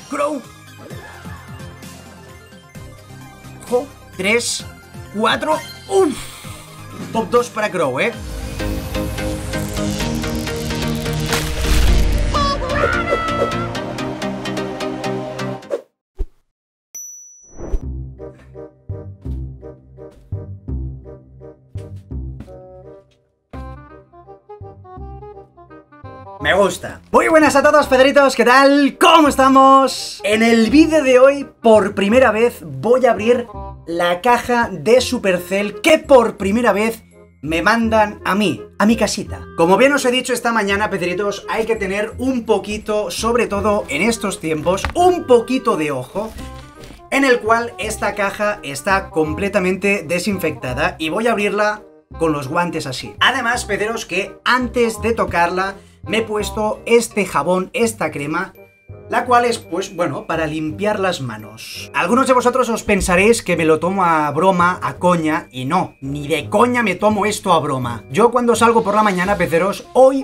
Crow. Ojo, 3, 4. ¡Uf! Top 2 para Crow, ¿eh? Me gusta. Muy buenas a todos, Pedritos, ¿qué tal? ¿Cómo estamos? En el vídeo de hoy, por primera vez, voy a abrir la caja de Supercell que por primera vez me mandan a mí, a mi casita. Como bien os he dicho esta mañana, Pedritos, hay que tener un poquito, sobre todo en estos tiempos, un poquito de ojo, en el cual esta caja está completamente desinfectada y voy a abrirla con los guantes así. Además, Pedros, que antes de tocarla me he puesto este jabón, esta crema, la cual es, pues, bueno, para limpiar las manos. Algunos de vosotros os pensaréis que me lo tomo a broma, a coña, y no, ni de coña me tomo esto a broma. Yo cuando salgo por la mañana, peceros, hoy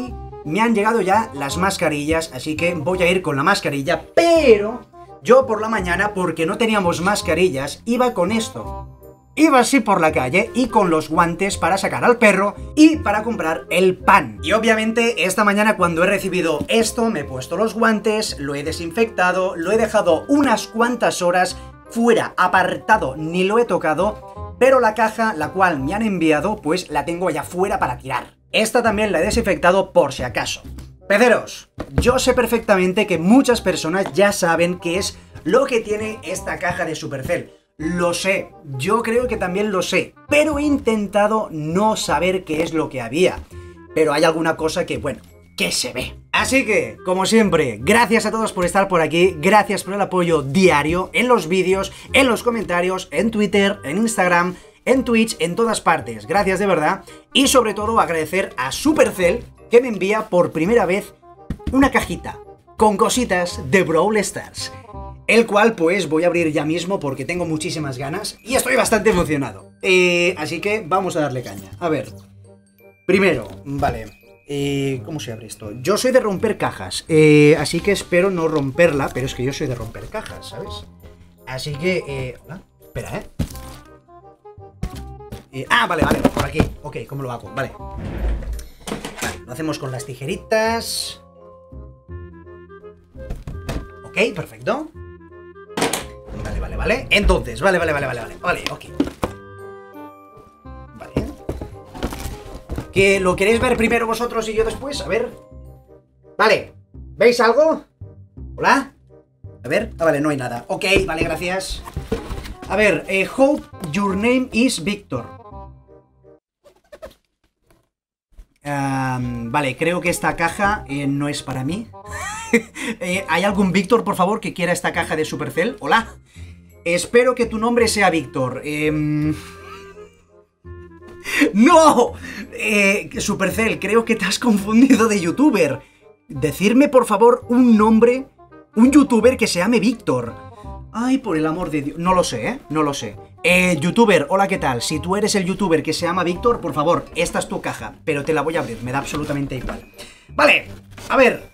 me han llegado ya las mascarillas, así que voy a ir con la mascarilla, pero yo por la mañana, porque no teníamos mascarillas, iba con esto. Iba así por la calle y con los guantes para sacar al perro y para comprar el pan. Y obviamente esta mañana cuando he recibido esto me he puesto los guantes, lo he desinfectado, lo he dejado unas cuantas horas fuera, apartado, ni lo he tocado, pero la caja, la cual me han enviado, pues la tengo allá fuera para tirar. Esta también la he desinfectado por si acaso. Peceros, yo sé perfectamente que muchas personas ya saben qué es lo que tiene esta caja de Supercell. Lo sé, yo creo que también lo sé, pero he intentado no saber qué es lo que había. Pero hay alguna cosa que, bueno, que se ve. Así que, como siempre, gracias a todos por estar por aquí, gracias por el apoyo diario, en los vídeos, en los comentarios, en Twitter, en Instagram, en Twitch, en todas partes. Gracias de verdad. Y sobre todo agradecer a Supercell, que me envía por primera vez una cajita con cositas de Brawl Stars. El cual pues voy a abrir ya mismo porque tengo muchísimas ganas y estoy bastante emocionado. Así que vamos a darle caña. A ver, primero, vale, ¿cómo se abre esto? Yo soy de romper cajas, así que espero no romperla, pero es que yo soy de romper cajas, ¿sabes? Así que, hola, espera, vale, por aquí. Ok, ¿cómo lo hago? Vale. Vale, lo hacemos con las tijeritas. Ok, perfecto. Vale. Entonces, vale, ok. Vale. ¿Que lo queréis ver primero vosotros y yo después? A ver. Vale. ¿Veis algo? ¿Hola? A ver. Ah, vale, no hay nada. Ok, vale, gracias. A ver, hope your name is Victor. Vale, creo que esta caja no es para mí. ¿Hay algún Víctor, por favor, que quiera esta caja de Supercell? Hola. Espero que tu nombre sea Víctor. ¡No! Supercell, creo que te has confundido de youtuber. Decirme, por favor, un nombre, un youtuber que se llame Víctor. Ay, por el amor de Dios. No lo sé, no lo sé. Youtuber, hola, ¿qué tal? Si tú eres el youtuber que se llama Víctor, por favor, esta es tu caja, pero te la voy a abrir, me da absolutamente igual. Vale, a ver.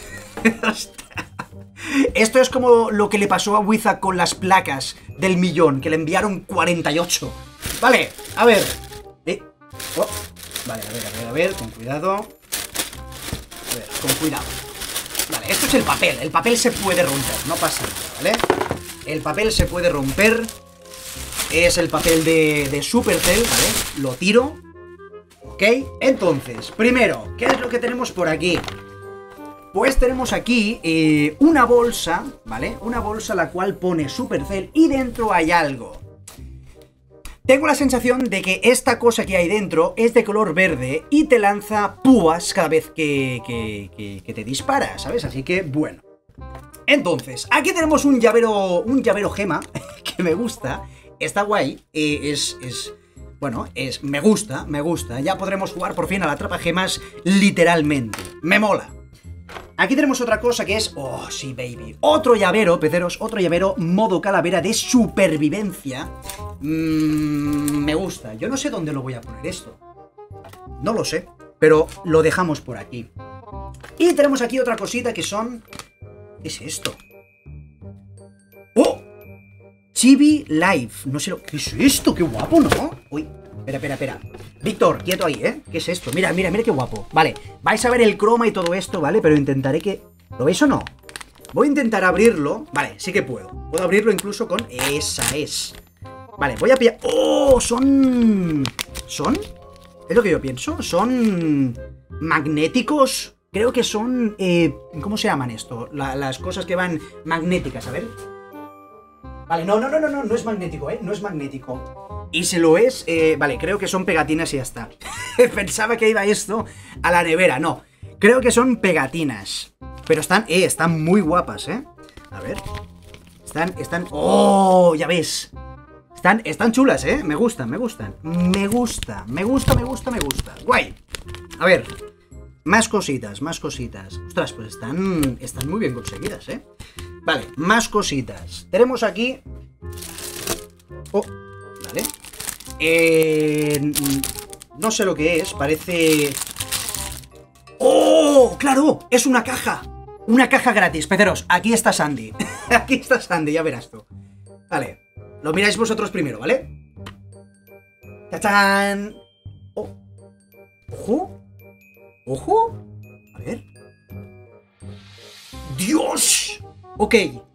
Esto es como lo que le pasó a Wiza con las placas del millón, que le enviaron 48. Vale, a ver. Oh, vale, a ver, con cuidado. A ver, con cuidado. Vale, esto es el papel se puede romper, no pasa nada, ¿vale? El papel se puede romper. Es el papel de Supercell, ¿vale? Lo tiro. Ok, entonces, primero, ¿qué es lo que tenemos por aquí? Pues tenemos aquí una bolsa, ¿vale? Una bolsa la cual pone Supercell y dentro hay algo. Tengo la sensación de que esta cosa que hay dentro es de color verde y te lanza púas cada vez que te dispara, ¿sabes? Así que, bueno. Entonces, aquí tenemos un llavero gema, que me gusta, está guay, bueno, me gusta, ya podremos jugar por fin a la atrapagemas literalmente, me mola. Aquí tenemos otra cosa que es... Oh, sí, baby. Otro llavero, peceros, otro llavero modo calavera de supervivencia. Me gusta. Yo no sé dónde lo voy a poner esto. No lo sé, pero lo dejamos por aquí. Y tenemos aquí otra cosita que son... ¿Qué es esto? Chibi Life. No sé lo... ¿Qué es esto? ¡Qué guapo!, ¿no? Uy, espera. Víctor, quieto ahí, ¿eh? ¿Qué es esto? Mira qué guapo. Vale, vais a ver el croma y todo esto, ¿vale? Pero intentaré que... ¿Lo veis o no? Voy a intentar abrirlo. Vale, sí que puedo. Puedo abrirlo incluso con... Esa es. Vale, voy a pillar... ¡Oh! ¿Son? ¿Es lo que yo pienso? ¿Son magnéticos? Creo que son... ¿cómo se llaman esto? Las cosas que van magnéticas, a ver. Vale, no es magnético, ¿eh? No es magnético. Y si lo es, vale, creo que son pegatinas y ya está. Pensaba que iba esto a la nevera, no. Creo que son pegatinas. Pero están muy guapas, ¿eh? A ver. Están... ¡Oh! Ya ves. Están chulas, ¿eh? Me gustan. Me gusta. Guay. A ver. Más cositas. Ostras, pues están muy bien conseguidas, ¿eh? Vale, más cositas. Tenemos aquí... Oh, vale. No sé lo que es, parece... ¡Oh! ¡Claro! Es una caja. Una caja gratis, peceros. Aquí está Sandy. Aquí está Sandy, ya verás tú. Vale. Lo miráis vosotros primero, ¿vale? ¡Tachán! Oh. ¡Ojo! ¡Ojo! A ver. ¡Dios! Ok.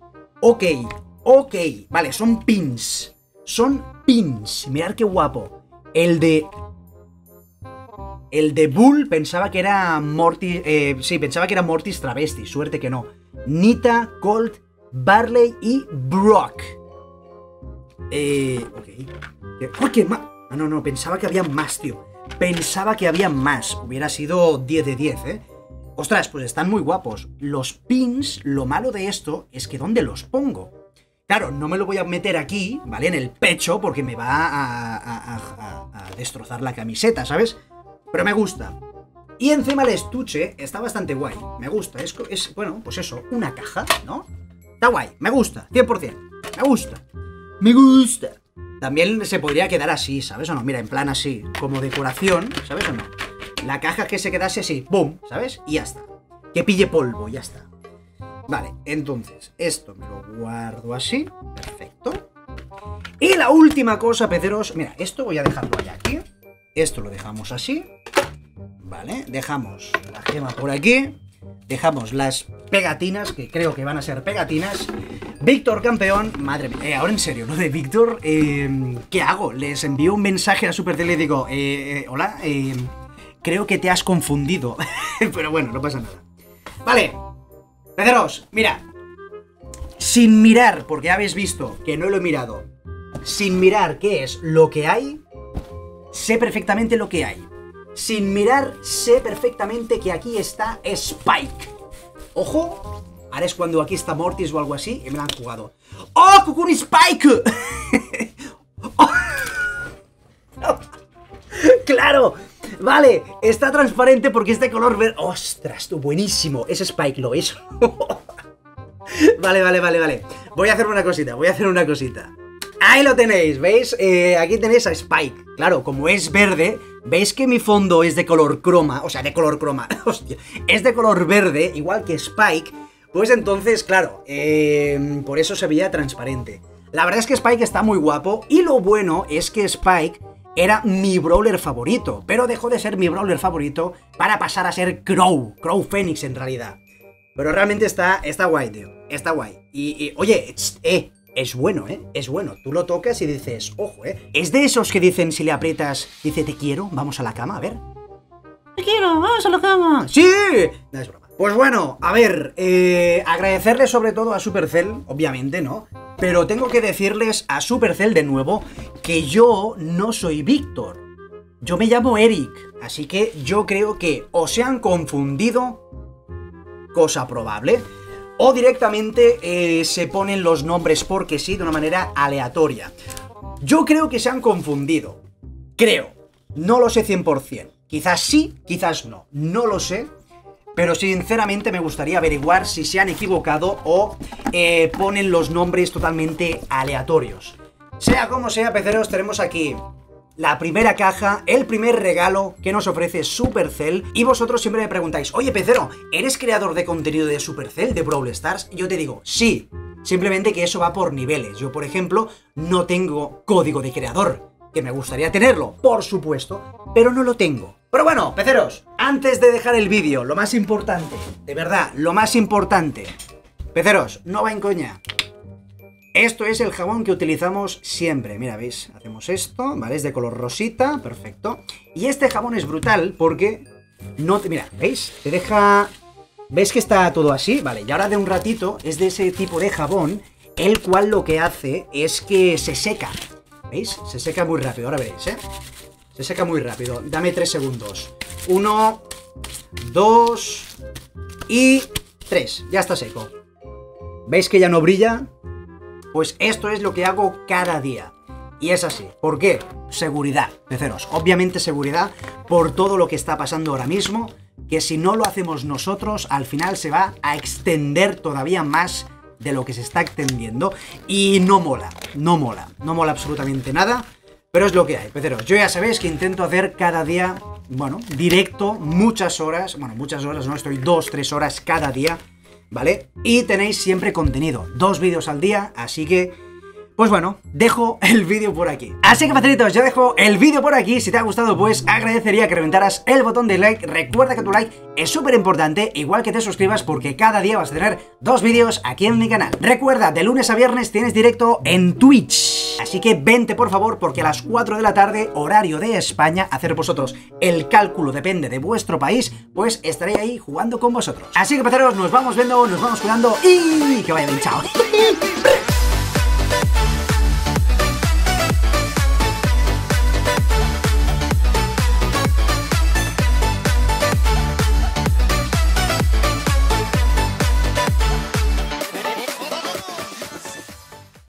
Vale, son pins. Mirad qué guapo. El de Bull pensaba que era Mortis... sí, pensaba que era Mortis travesti. Suerte que no. Nita, Colt, Barley y Brock. Ok. ¡Oh, qué más! No, pensaba que había más, tío. Pensaba que había más. Hubiera sido 10 de 10, ¿eh? Ostras, pues están muy guapos. Los pins, lo malo de esto es que ¿dónde los pongo? Claro, no me lo voy a meter aquí, ¿vale? En el pecho, porque me va a destrozar la camiseta, ¿sabes? Pero me gusta. Y encima el estuche está bastante guay. Me gusta. Es bueno, pues eso, una caja, ¿no? Está guay, me gusta, 100%. Me gusta. También se podría quedar así, ¿sabes o no? Mira, en plan así, como decoración, ¿sabes o no? La caja que se quedase así, ¡boom! ¿Sabes? Y ya está. Que pille polvo, ya está. Vale, entonces, esto me lo guardo así. Perfecto. Y la última cosa, peceros. Mira, esto voy a dejarlo allá aquí. Esto lo dejamos así. Vale, dejamos la gema por aquí. Dejamos las pegatinas, que creo que van a ser pegatinas. Víctor campeón, madre mía, ahora en serio, ¿no? De Víctor, ¿qué hago? Les envío un mensaje a Supercell y digo, hola, creo que te has confundido. Pero bueno, no pasa nada. Vale, peceros, mira. Sin mirar, porque ya habéis visto que no lo he mirado. Sin mirar qué es lo que hay, sé perfectamente lo que hay. Sin mirar, sé perfectamente que aquí está Spike. ¡Ojo! Ahora es cuando aquí está Mortis o algo así y me la han jugado. ¡Oh, Kukun Spike! ¡Oh! ¡Claro! Vale, está transparente porque es de color verde. ¡Ostras, tú, buenísimo! Es Spike, ¿lo veis? Vale. Voy a hacer una cosita. Ahí lo tenéis, ¿veis? Aquí tenéis a Spike. Claro, como es verde, ¿veis que mi fondo es de color croma? O sea, de color croma. Hostia, es de color verde, igual que Spike. Pues entonces, claro, por eso se veía transparente. La verdad es que Spike está muy guapo. Y lo bueno es que Spike era mi brawler favorito. Pero dejó de ser mi brawler favorito para pasar a ser Crow Phoenix en realidad. Pero realmente está guay, tío. Está guay. Y oye, es bueno, ¿eh? Es bueno. Tú lo tocas y dices, ojo, ¿eh? Es de esos que dicen, si le aprietas, dice, te quiero, vamos a la cama, a ver. Te quiero, vamos a la cama. ¡Sí! No, es broma. Pues bueno, a ver, agradecerle sobre todo a Supercell, obviamente, ¿no? Pero tengo que decirles a Supercell de nuevo que yo no soy Víctor. Yo me llamo Eric, así que yo creo que o se han confundido, cosa probable, o directamente se ponen los nombres porque sí, de una manera aleatoria. Yo creo que se han confundido. Creo. No lo sé 100%. Quizás sí, quizás no. No lo sé. Pero sinceramente me gustaría averiguar si se han equivocado o ponen los nombres totalmente aleatorios. Sea como sea, peceros, tenemos aquí la primera caja, el primer regalo que nos ofrece Supercell. Y vosotros siempre me preguntáis, oye, pecero, ¿eres creador de contenido de Supercell, de Brawl Stars? Y yo te digo, sí, Simplemente que eso va por niveles. Yo, por ejemplo, no tengo código de creador, que me gustaría tenerlo, por supuesto, pero no lo tengo. Pero bueno, peceros, antes de dejar el vídeo, lo más importante, de verdad, lo más importante, peceros, no va en coña. Esto es el jabón que utilizamos siempre. Mira, ¿veis? Hacemos esto, ¿vale? Es de color rosita, perfecto. Y este jabón es brutal porque no te... Mira, ¿veis? Te deja... ¿Ves que está todo así? Vale, y ahora de un ratito es de ese tipo de jabón, el cual lo que hace es que se seca. ¿Veis? Se seca muy rápido, ahora veréis, ¿eh? Se seca muy rápido. Dame 3 segundos. 1, 2 y 3. Ya está seco. ¿Veis que ya no brilla? Pues esto es lo que hago cada día. Y es así. ¿Por qué? Seguridad, peceros. Obviamente seguridad por todo lo que está pasando ahora mismo, que si no lo hacemos nosotros, al final se va a extender todavía más de lo que se está extendiendo. Y no mola, no mola. No mola absolutamente nada, pero es lo que hay, peceros. Yo ya sabéis que intento hacer cada día, bueno, directo, muchas horas. Bueno, muchas horas no, estoy 2-3 horas cada día, ¿vale? Y tenéis siempre contenido, 2 vídeos al día, así que, pues bueno, dejo el vídeo por aquí. Así que, facilitos, yo dejo el vídeo por aquí. Si te ha gustado, pues agradecería que reventaras el botón de like. Recuerda que tu like es súper importante, igual que te suscribas, porque cada día vas a tener 2 vídeos aquí en mi canal. Recuerda, de lunes a viernes tienes directo en Twitch, así que vente por favor, porque a las 4 de la tarde, horario de España, hacer vosotros el cálculo, depende de vuestro país, pues estaré ahí jugando con vosotros. Así que, peceros, nos vamos viendo, nos vamos cuidando y que vaya bien, chao.